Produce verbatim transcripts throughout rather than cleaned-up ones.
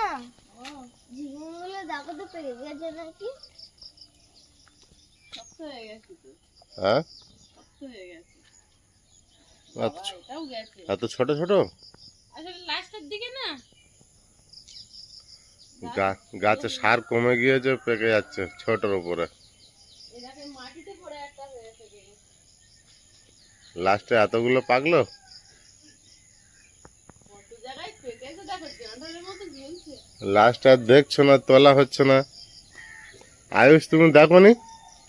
ঝিঙেগুলো দেখো তো পেকে গেছে নাকি? শক্ত হয়ে গেছে তো। হ্যাঁ শক্ত হয়ে গেছে। আচ্ছা এটাও গেছে। এত ছোট ছোট আসলে লাস্টের দিকে না গাছে সার কমে গিয়েছে, পেকে যাচ্ছে ছোটর উপরে। এটাকে মাটিতে পড়ে একটা হয়ে পেকে গেছে। লাস্টে এতগুলো পাকলো। কত জায়গায় পেকেছে দেখো, জাঁটালের মতো ঝুলছে। লাস্ট আর দেখছো না, তোলা হচ্ছে না। আয়ুষ তুমি দেখো নি?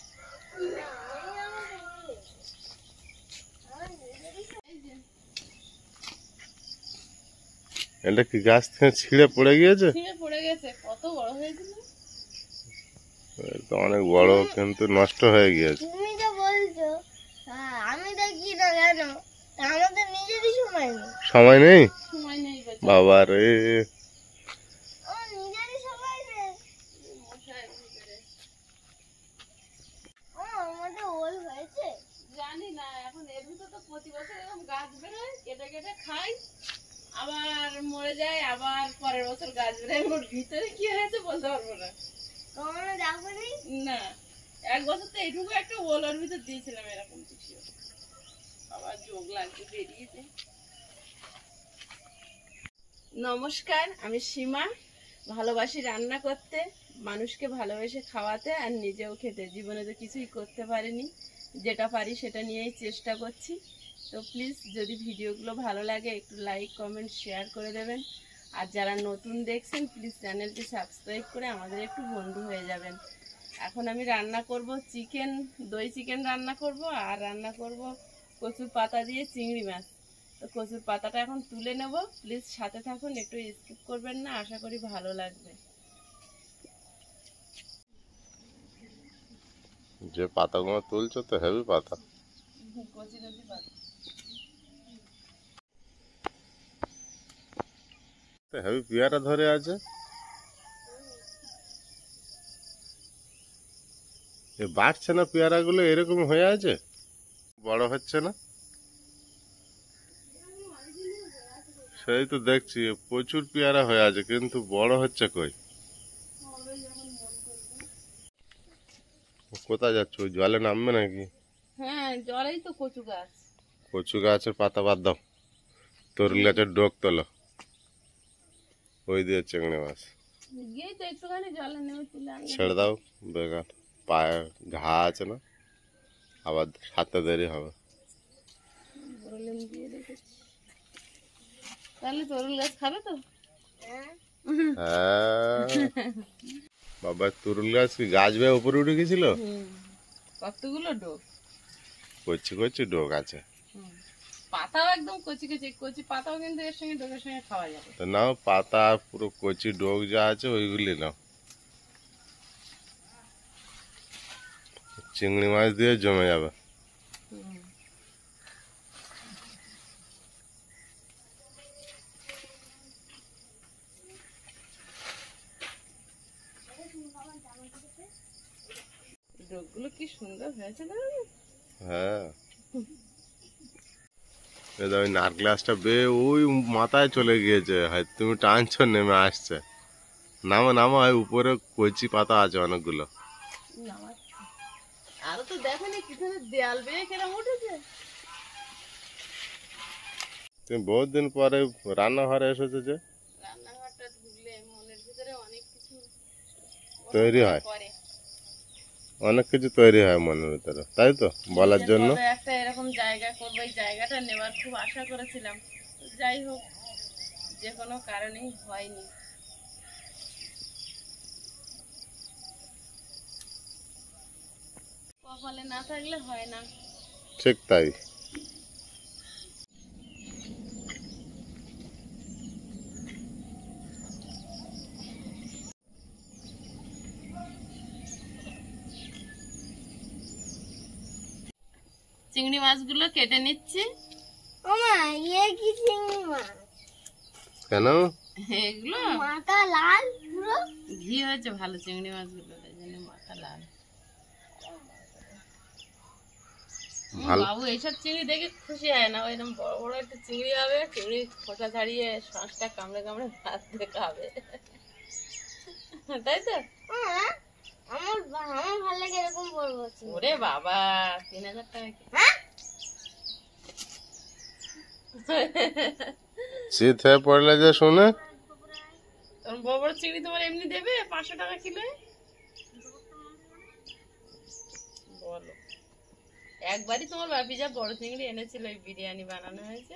এটা কি গাছ থেকে ছিঁড়ে পড়ে গিয়েছে? ছিঁড়ে পড়ে গেছে। কত বড় হয়েছিল, তো অনেক বড়, কিন্তু নষ্ট হয়ে গিয়েছে। তুমি তো বলছো, আমি দেখি না কেন? আমাদের নিজেরই সময় নেই। সময় নেই? সময় নেই বাবা রে, আমার নিজেরই সময় নেই। আমাদের ওল হয়েছে জানি না। এখন এর ভিতর তো প্রতি বছর এরকম গাছ বেরোয়, কেটে কেটে খাই, আবার মরে যায়, আবার পরের বছর গাছ বেরোয়। ওর ভিতরে কি হয়েছে বলতে পারবো না। কখনো দেখোনি? না, এক বছর তো এইটুকু একটা ওল ওর ভিতর দিয়েছিলাম, এরকম কিছু আবার যোগ লাগছে বেরিয়েছে। নমস্কার, আমি সীমা। ভালোবাসি রান্না করতে, মানুষকে ভালোবেসে খাওয়াতে, আর নিজেও খেতে। জীবনে তো কিছুই করতে পারিনি, যেটা পারি সেটা নিয়েই চেষ্টা করছি। তো প্লিজ যদি ভিডিওগুলো ভালো লাগে একটু লাইক কমেন্ট শেয়ার করে দেবেন। আর যারা নতুন দেখছেন প্লিজ চ্যানেলটি সাবস্ক্রাইব করে আমাদের একটু বন্ধু হয়ে যাবেন। এখন আমি রান্না করব চিকেন, দই চিকেন রান্না করব, আর রান্না করব কচুর পাতা দিয়ে চিংড়ি মাছ। তো কচুর পাতাটা এখন তুলে নেব। প্লিজ সাথে থাকুন, একটু স্কিপ করবেন না, আশা করি ভালো লাগবে। যে পাতাগুলো তুলছো তো হেভি পাতা। কচি কচি পাতা, হেভি পেয়ারা ধরে আছে। এ বাড়ছে না পেয়ারা গুলো, এরকম হয়ে আছে, বড় হচ্ছে না। সেই তো দেখছি প্রচুর পেয়ারা হয়ে আছে, কিন্তু বড় হচ্ছে কই? কোথায় যাচ্ছ? ওই জলে নামবে নাকি? হ্যাঁ জলেই তো কচু গাছ। কচু গাছের পাতা বাদ দাও, তরুল গাছের ডোক তোলো, ওই দিয়ে চিংড়ি মাছ গিয়ে তো একটুখানি জলে নেমে তুলে আনলে। ছেড়ে দাও, বেকার পায়ে ঘা আছে না, আবার হাতে দেরি হবে। বরলেম দিয়ে রেখেছি, তাহলে তরুল গাছ খাবে তো? হ্যাঁ বাবা, তরুল গাছ কি গাছ বেয়ে উপরে উঠে গেছিল? কতগুলো ডোক, কচি কচি ডোক আছে। পাতাও একদম কচি কচি, কচি পাতাও কিন্তু এর সঙ্গে ডোকের সঙ্গে খাওয়া যাবে। তো নাও পাতা, পুরো কচি ডোক যা আছে ওইগুলি নাও। চিংড়ি মাছ দিয়ে জমে যাবে। ডোকগুলো কি সুন্দর হয়েছে না? হ্যাঁ, ওই নারকেল গাছটা বেয়ে ওই মাথায় চলে গিয়েছে, হয়তো তুমি টানছো নেমে আসছে। নামো নামো, ওই উপরে কচি পাতা আছে অনেকগুলো। আরো তো দেখেনি পিছনে দেয়াল বেয়ে কেরম উঠেছে। তুমি বহুত দিন পরে রান্নাঘরে এসেছো যে? রান্নাঘরটা ঢুকলে মনের ভিতরে অনেক কিছু তৈরি হয়, অনেক কিছু তৈরি হয় মনের ভিতরে, তাই তো বলার জন্য। একটা এরকম জায়গা করবো, এই জায়গাটা নেওয়ার খুব আশা করেছিলাম, যাই হোক যে কোনো কারণেই হয়নি। কপালে না থাকলে হয় না। ঠিক তাই। চিংড়ি মাছগুলো কেটে নিচ্ছি। ওমা, ইয়ে কি চিংড়ি মাছ? কেন? এগুলো মাথা লাল পুরো। ঘি হয়েছে ভালো চিংড়ি মাছগুলো, তাই জন্য মাথা লাল। বাবু এইসব চিংড়ি দেখে খুশি হয় না, ওইরকম বড় বড় একটা চিংড়ি হবে, চিংড়ি খোসা ছাড়িয়ে শাঁসটা কামড়ে কামড়ে ভাত দিয়ে খাবে। তাই তো? হ্যাঁ, আমার আমার ভালো লাগে এরকম বড় বড় চিংড়ি। ওরে বাবা, তিন হাজার টাকা কি? হ্যাঁ? শীত হয়ে পড়লে যে শুনে তোর বড় বড় চিংড়ি তোমার এমনি দেবে পাঁচশো টাকা কিলো? বলো, একবারই তোমার বাপি যা বড় চিংড়ি এনেছিল ওই বিরিয়ানি বানানো হয়েছে।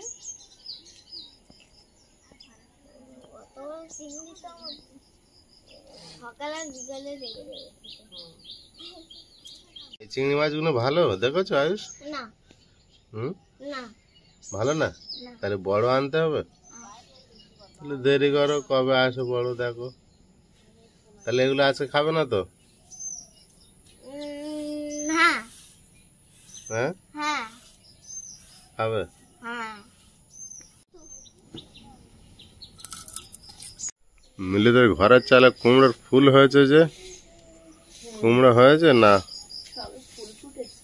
কত বড় চিংড়ি তো আমার সকালে আর বিকালে রেখে দেবে। এই চিংড়ি মাছগুলো ভালো দেখেছো আয়ুষ? না হুম, না ভালো না? না। তাহলে বড় আনতে হবে। তাহলে দেরি করো, কবে আসো বড় দেখো। তাহলে এগুলো আজকে খাবে না তো? উম, হ্যাঁ হ্যাঁ, হ্যাঁ খাবে। হ্যাঁ। মিলিদের ঘরের চালে কুমড়োর ফুল হয়েছে যে, কুমড়ো হয়েছে না? সবে ফুল ফুটেছে।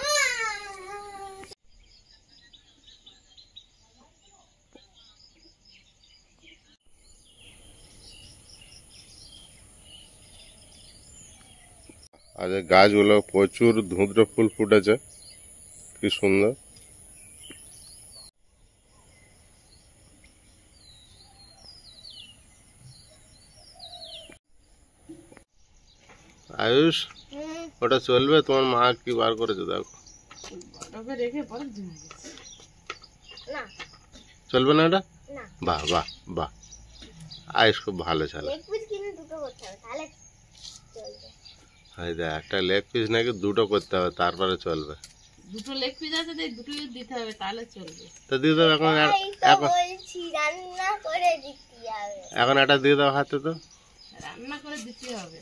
আর এই গাছগুলো প্রচুর ধুঁদ্র ফুল ফুটেছে, কি সুন্দর। আয়ুষ, হুম, ওটা চলবে? তোমার মা কি বার করেছে দেখো। বড়কে রেখে পরে জমে গেছে। না চলবে না এটা? না, বাহ বাহ বাহ, আয়ুষ খুব ভালো ছেলে। লেগ পিস কিনে দুটো করতে হবে তাহলে চলবে। এই দেখ, একটা লেগ পিস নাকি দুটো করতে হবে তারপরে চলবে। দুটো লেগ পিস আছে, তাই দুটো দিতে হবে তাহলে চলবে। তো দিয়ে দাও এখন, আর- এই তো এখন বলছি রান্না করে দিতে হবে। এখন একটা দিয়ে দাও হাতে তো। রান্না করে দিতে হবে।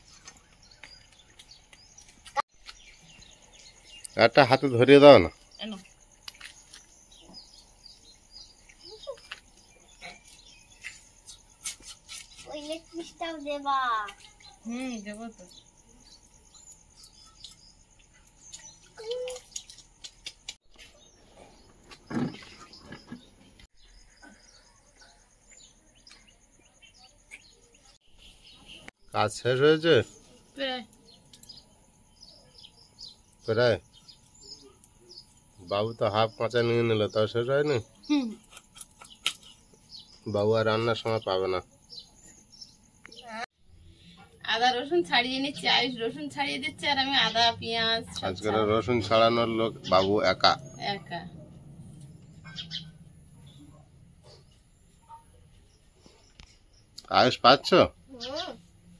একটা হাতে ধরিয়ে দাও না। এনো, ওই লেগ পিসটাও দেবা। হুম দেবো তো। কাজ শেষ হয়েছে প্রায়। প্রায়। বাবু তো হাফ কাঁচা নিয়ে নিল, তাও শেষ হয়নি। হুম, বাবু আর রান্নার সময় পাবে না। আদা রসুন ছাড়িয়ে নিচ্ছি, আয়ুষ রসুন ছাড়িয়ে দিচ্ছে আর আমি আদা পেঁয়াজ সব আজকের রসুন ছাড়ানোর লোক বাবু একা। একা। আয়ুষ পাচ্ছ? হুম,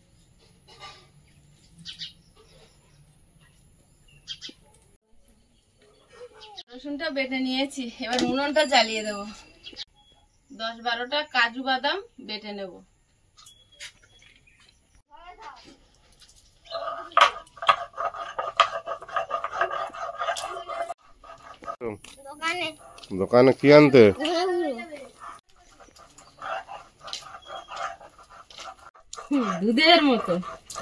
রসুনটা বেটে নিয়েছি, এবার উনুনটা জ্বালিয়ে দেবো। দশ বারোটা কাজু বাদাম বেটে নেব। দোকানে দোকানে কি আনতে? ঘুরে ঘুরে দুধের মতো।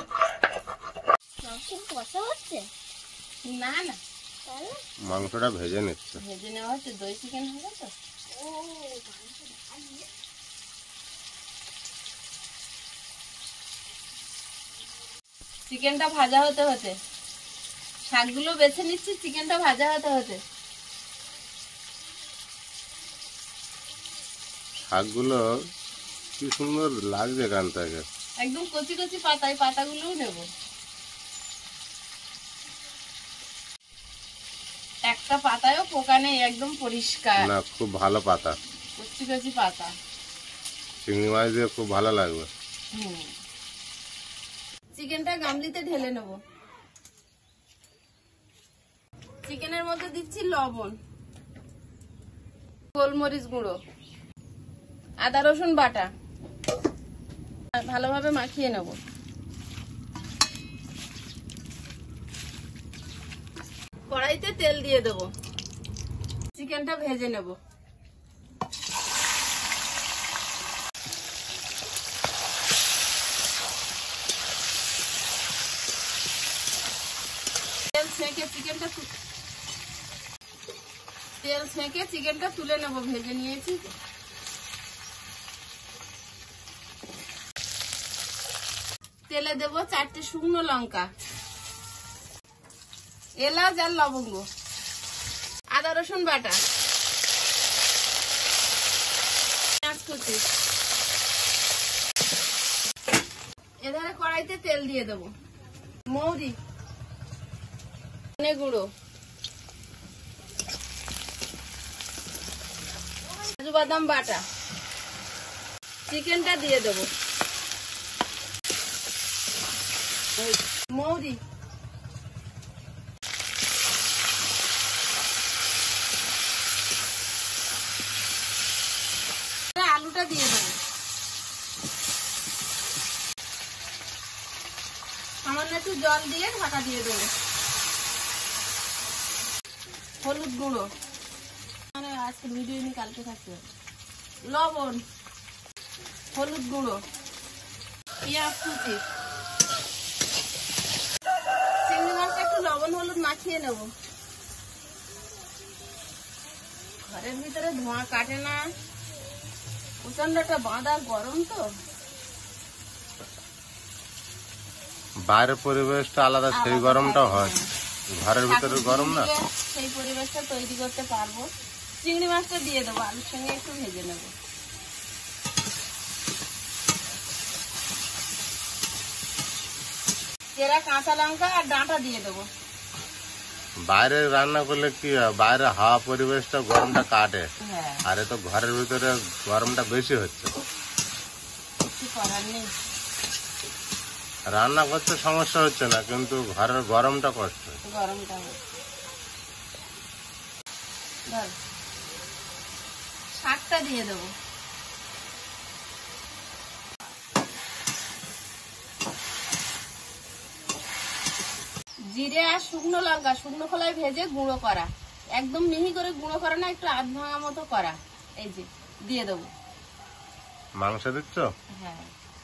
মাংস কষা হচ্ছে না না, তাহলে মাংসটা ভেজে নিচ্ছে। ভেজে নেওয়া হচ্ছে, দই চিকেন হবে তো। ও চিকেনটা ভাজা হতে হতে শাকগুলো বেছে নিচ্ছি, চিকেনটা ভাজা হতে হতে। শাকগুলো কি সুন্দর লাগছে এখান থেকে। একদম কচি কচি পাতা, এই পাতাগুলোও নেব। একটা পাতায়ও পোকা নেই, একদম পরিষ্কার না, খুব ভালো পাতা। কচি কচি পাতা। চিংড়ি মাছ দিয়ে খুব ভালো লাগবে। হুম, চিকেনটা গামলিতে ঢেলে নেব। চিকেনের মধ্যে দিচ্ছি লবণ, গোলমরিচ গুঁড়ো, আদা রসুন বাটা, আর ভালোভাবে মাখিয়ে নেব। কড়াইতে তেল দিয়ে দেবো, চিকেনটা ভেজে নেব। তেল ছেঁকে চিকেনটা তু- তেল ছেঁকে চিকেনটা তুলে নেব, ভেজে নিয়েছি। তেলে দেব চারটে শুকনো লঙ্কা, এলাচ আর লবঙ্গ, আদা রসুন বাটা, পেঁয়াজ কুচি। এধারে কড়াইতে তেল দিয়ে দেবো, মৌরি, ধনে গুঁড়ো, কাজু বাদাম বাটা, চিকেনটা দিয়ে দেবো, মৌরি, আলুটা দিয়ে দেবো, সামান্য একটু জল দিয়ে ঢাকা দিয়ে দেবো, হলুদ গুঁড়ো, মানে আজকে ভিডিও নিয়ে কালকে থাকবে, লবণ, হলুদ গুঁড়ো, পেঁয়াজ কুচি, চিংড়ি মাছটা একটু লবণ হলুদ মাখিয়ে নেব। ঘরের ভিতরে ধোঁয়া কাটে না, প্রচন্ড একটা বাঁধা গরম তো, বাইরের পরিবেশটা আলাদা, সেই গরমটা হয়, ঘরের ভিতরে গরম না, সেই পরিবেশটা তৈরি করতে পারবো। চিংড়ি মাছটা দিয়ে দেবো, আলুর সঙ্গে একটু ভেজে নেব। চেরা কাঁচা লঙ্কা আর ডাঁটা দিয়ে দেবো। বাইরে রান্না করলে কি হয়, বাইরে হাওয়া পরিবেশটা গরমটা কাটে, হ্যাঁ, আর এ তো ঘরের ভিতরে গরমটা বেশি হচ্ছে। কিছু করার নেই। রান্না করতে সমস্যা হচ্ছে না, কিন্তু ঘরের গরমটা কষ্ট। গরমটা হয়। ধর, শাকটা দিয়ে দেবো, জিরে আর শুকনো লঙ্কা শুকনো খোলায় ভেজে গুঁড়ো করা, একদম মিহি করে গুঁড়ো করা না, একটু আধ ভাঙা মতো করা, এই যে দিয়ে দেবো। মাংস দিচ্ছ? হ্যাঁ,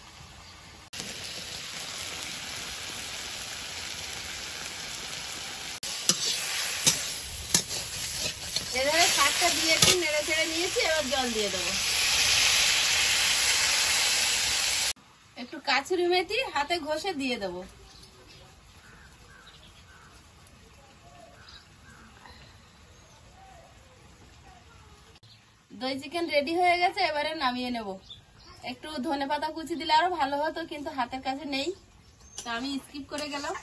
এবারে শাকটা দিয়ে একটু নেড়ে ছেড়ে নিয়েছি, এবার জল দিয়ে দেবো। একটু কাচুরি মেথি হাতে ঘষে দিয়ে দেবো। দই চিকেন রেডি হয়ে গেছে, এবারে নামিয়ে নেব। একটু ধনে পাতা কুচি দিলে আরো ভালো হতো, কিন্তু হাতের কাছে নেই, তো আমি স্কিপ করে গেলাম।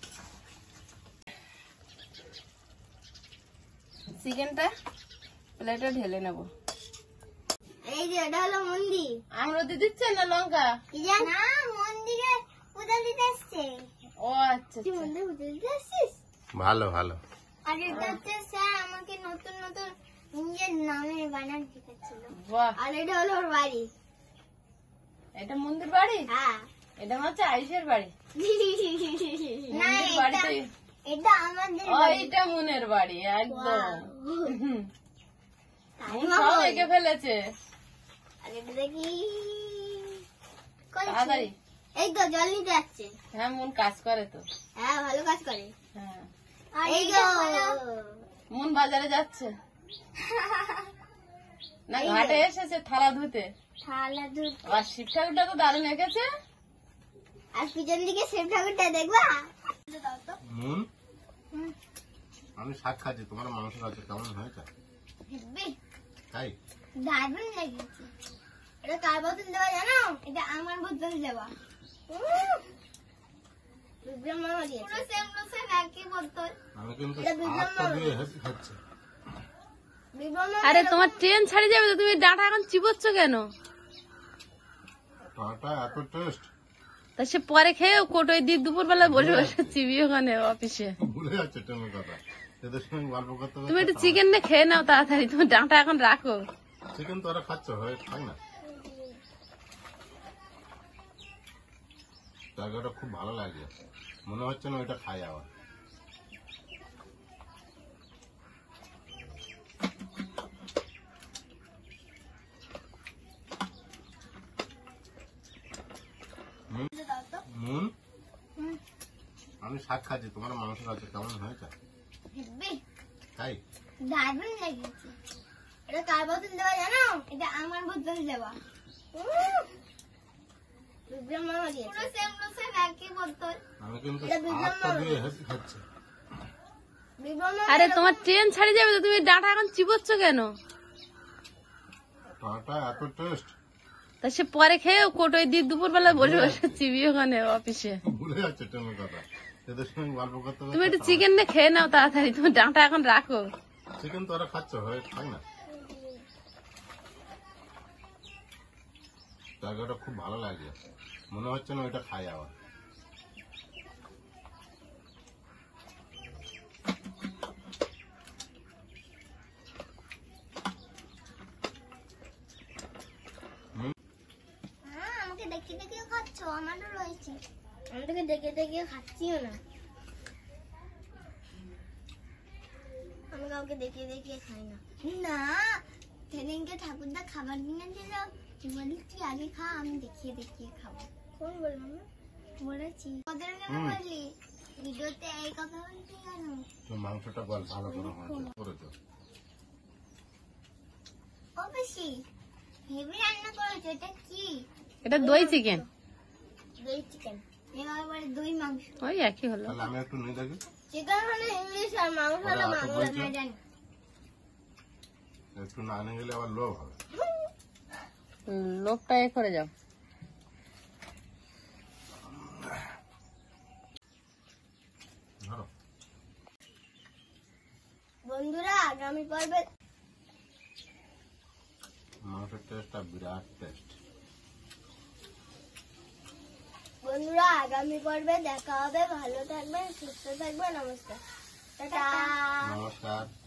চিকেনটা প্লেটে ঢেলে নেব। এই যে এটা হলো মন্দির। আমরতি দিচ্ছে না লঙ্কা? কি জান না, মন্দিরে পূজা দিতে আসছে। ও আচ্ছা তুই আচ্ছা। মন্দিরে পূজা দিতে আসছিস? ভালো ভালো। আর এটা হচ্ছে স্যার আমাকে নতুন নতুন নিজের নামের বানান শেখাচ্ছিল। বাহ, আর এটা হলো ওর বাড়ি। এটা মন্দির বাড়ি? হ্যাঁ। এটা হচ্ছে আয়ুষের বাড়ি। না, মন্দির বাড়ি এটা তো- এটা আমাদের ও, বাড়ি। এটা মনের বাড়ি একদম। হুম, মন তাই সব মা এঁকে ফেলেছে। আর এটা দেখি কই তাড়াতাড়ি। এই তো জল নিতে যাচ্ছে। হ্যাঁ, মন কাজ করে তো। হ্যাঁ, ভালো কাজ করে। হ্যাঁ, আর এই তো মন বাজারে যাচ্ছে না, ঘাটে এসেছে থালা ধুতে। থালা দুধ। আর শিব ঠাকুরটা তো দারুণ এঁকেছে। আর পিছন দিকে শিব ঠাকুরটা দেখবা? নুন, আমি শাক খাচ্ছি, তোমার মাংস খাচ্ছি, কেমন হয়েছে? হেব্বি, তাই দারুণ লেগেছে। এটা কার বোতল দেওয়া জানো? এটা আমার বোতল দেওয়া। বিপ্লব মামা দিয়েছে। পুরো সেম টু সেম একই বোতল। আমি কিন্তু এটা বিপ্লব আটটা মামা। দিয়ে হেঁটে খাচ্ছি। বিপ্লব মামা আরে তোমার ট্রেন ছাড়িয়ে যাবে তো, তুমি ডাঁটা এখন চিবোচ্ছ কেন? আটা এত টেস্ট, তা সে পরে খেয়ে কোটোই দিয়ে দুপুর বেলা বসে বসে চিবি ওখানে অফিসে। ভুলে যাচ্ছে ট্রেনের কথা, এদের সঙ্গে গল্প করতে তুমি একটু চিকেন নিয়ে খেয়ে নাও তাড়াতাড়ি, তুমি ডাঁটা এখন রাখো। চিকেন তো ওরা খাচ্ছ, হয়ে খাই না। জায়গাটা খুব ভালো লাগে, মনে হচ্ছে না ওইটা খাই আবার। নুন, আমি শাক খাচ্ছি, তোমার মাংস খাচ্ছি, কেমন হয়েছে? হেব্বি, তাই দারুণ লেগেছে। এটা কার বোতল দেওয়া জানো? এটা আমার বোতল দেওয়া। বিপ্লব মামা দিয়েছে পুরো সেম টু সেম একই বোতল। আমি কিন্তু এটা বিপ্লব হাতটা মামা দিয়ে হেঁটে খাচ্ছি। বিপ্লব মামা আরে তোমার ট্রেন ছাড়ে যাবে তো, তুমি ডাঁটা এখন চিবোচ্ছ কেন? পাটা এত টেস্ট, তা সে পরে খেয়ে কোটোয় দিয়ে দুপুরবেলা বসে বসে চিবি ওখানে অফিসে। ভুলে যাচ্ছে ট্রেনের কথা। এদের সঙ্গে গল্প করতে তুমি একটু করতে চিকেন দিয়ে খেয়ে নাও তাড়াতাড়ি, তুমি ডাঁটা এখন রাখো। চিকেন তো ওরা খাচ্ছে, হয় খাই না। জায়গাটা খুব ভালো লাগে, মনে হচ্ছে না ওইটা খাই আবার। হ্যাঁ, আমাকে দেখে দেখে খাচ্ছ, আমারও রয়েছে। আমি তোকে দেখে দেখে খাচ্ছিও না, আমি কাউকে দেখে দেখে খাই না। না, সেদিনকে ঠাকুরদা খাবার কিনে দিল, তুই বলি তুই আগে খা, আমি দেখিয়ে দেখিয়ে খাবো। কোন বললাম না? বলেছি। ওদের কেন বললি? ভিডিওতে এই কথা বলতে কেন? তো মাংসটা বল ভালো করে হয়েছে করেছো। ও বেশি হেভি রান্না করেছো, এটা কি? এটা দই চিকেন। দই চিকেন, এবার বলে দই মাংস। ওই একই হলো। তাহলে আমি একটু নিয়ে দেখি, চিকেন হলে ইংলিশ আর মাংস হলে ওরা এত বাংলা, বলছে। না জানি। একটু না নিয়ে গেলে আবার লোভ হবে। হুম, লোকটা এ করে যাও। ধরো বন্ধুরা, আগামী পর্বে মাংসের টেস্টটা বিরাট টেস্ট। বন্ধুরা আগামী পর্বে দেখা হবে। ভালো থাকবেন, সুস্থ থাকবেন, নমস্কার, টাটা। নমস্কার।